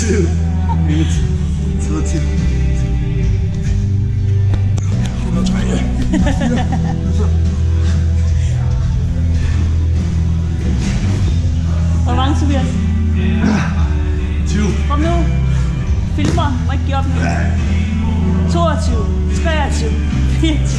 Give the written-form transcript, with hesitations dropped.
til. 103. Hvor mange, Tobias? 20. Kom nu. Filmer. Må ikke give op nu. 22. 23. 24.